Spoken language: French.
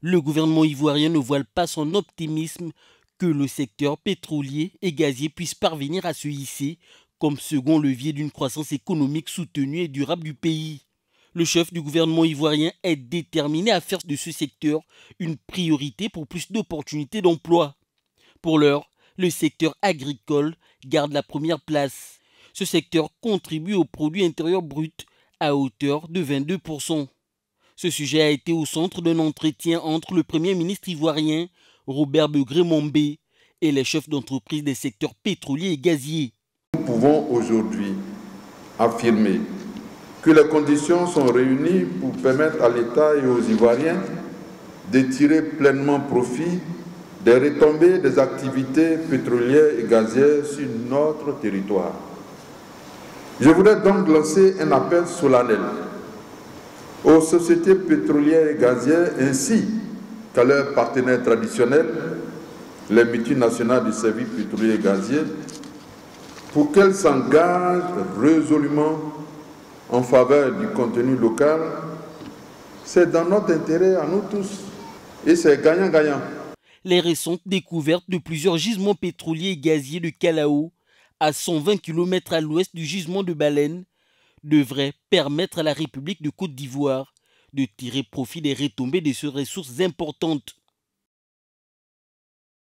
Le gouvernement ivoirien ne voile pas son optimisme que le secteur pétrolier et gazier puisse parvenir à se hisser comme second levier d'une croissance économique soutenue et durable du pays. Le chef du gouvernement ivoirien est déterminé à faire de ce secteur une priorité pour plus d'opportunités d'emploi. Pour l'heure, le secteur agricole garde la première place. Ce secteur contribue au produit intérieur brut à hauteur de 22%. Ce sujet a été au centre d'un entretien entre le Premier ministre ivoirien, Robert Begré-Mombe, et les chefs d'entreprise des secteurs pétroliers et gaziers. Nous pouvons aujourd'hui affirmer que les conditions sont réunies pour permettre à l'État et aux Ivoiriens de tirer pleinement profit des retombées des activités pétrolières et gazières sur notre territoire. Je voudrais donc lancer un appel solennel aux sociétés pétrolières et gazières ainsi qu'à leurs partenaires traditionnels, les multinationales du service pétrolier et gazier, pour qu'elles s'engagent résolument en faveur du contenu local. C'est dans notre intérêt à nous tous et c'est gagnant-gagnant. Les récentes découvertes de plusieurs gisements pétroliers et gaziers de Kalao, à 120 km à l'ouest du gisement de Baleine, devraient permettre à la République de Côte d'Ivoire de tirer profit des retombées de ces ressources importantes.